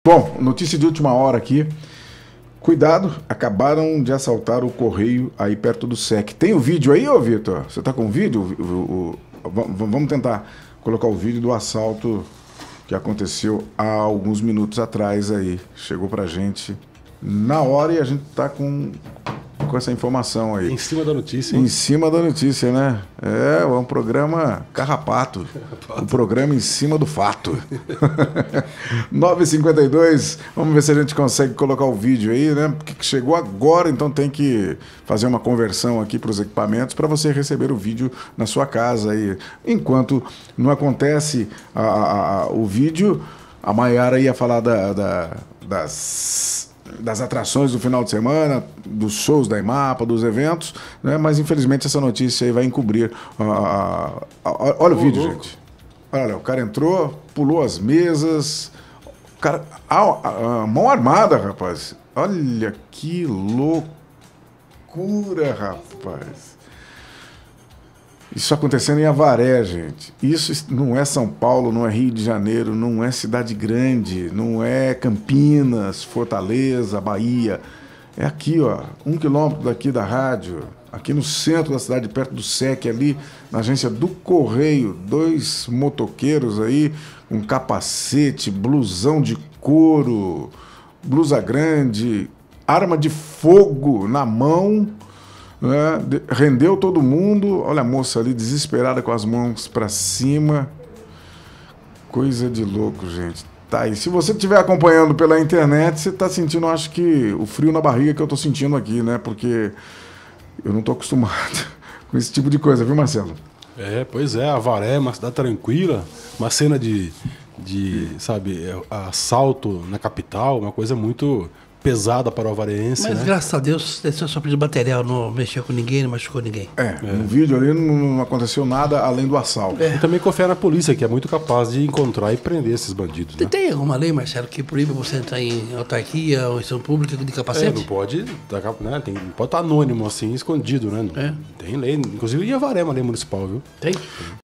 Bom, notícia de última hora aqui. Cuidado, acabaram de assaltar o correio aí perto do SEC. Tem o vídeo aí, ô Vitor? Você tá com o vídeo? Vamos tentar colocar o vídeo do assalto que aconteceu há alguns minutos atrás aí. Chegou pra gente na hora e a gente tá com essa informação aí. Em cima da notícia, hein? Em cima da notícia, né? É um programa carrapato. Um programa em cima do fato. 9h52, vamos ver se a gente consegue colocar o vídeo aí, né? Porque chegou agora, então tem que fazer uma conversão aqui para os equipamentos para você receber o vídeo na sua casa aí. Enquanto não acontece o vídeo, a Maiara ia falar das atrações do final de semana, dos shows da IMAPA, dos eventos, né? Mas infelizmente essa notícia aí vai encobrir. Olha o vídeo, gente. Olha, o cara entrou, pulou as mesas, o cara, a mão armada, rapaz. Olha que loucura, rapaz. Isso acontecendo em Avaré, gente. Isso não é São Paulo, não é Rio de Janeiro, não é cidade grande, não é Campinas, Fortaleza, Bahia. É aqui, ó, 1 quilômetro daqui da rádio, aqui no centro da cidade, perto do SEC, ali na agência do Correio, 2 motoqueiros aí, com capacete, blusão de couro, blusa grande, arma de fogo na mão. Rendeu todo mundo. Olha a moça ali desesperada com as mãos para cima. Coisa de louco, gente. Tá aí. Se você estiver acompanhando pela internet, você está sentindo, acho que, o frio na barriga que eu estou sentindo aqui, né? Porque eu não estou acostumado com esse tipo de coisa, viu, Marcelo? Pois é, Avaré é uma cidade tranquila, uma cena de sabe, assalto na capital, uma coisa muito pesada para o avareense. Mas né? Graças a Deus, desceu só pediu material, não mexeu com ninguém, não machucou ninguém. No vídeo ali não aconteceu nada além do assalto. E também confia na polícia, que é muito capaz de encontrar e prender esses bandidos. Né? Tem alguma lei, Marcelo, que proíbe você entrar em autarquia ou instituição pública de capacete? Não pode, né? Não pode estar anônimo assim, escondido, né? Tem lei, inclusive em Avaré, uma lei municipal, viu? Tem?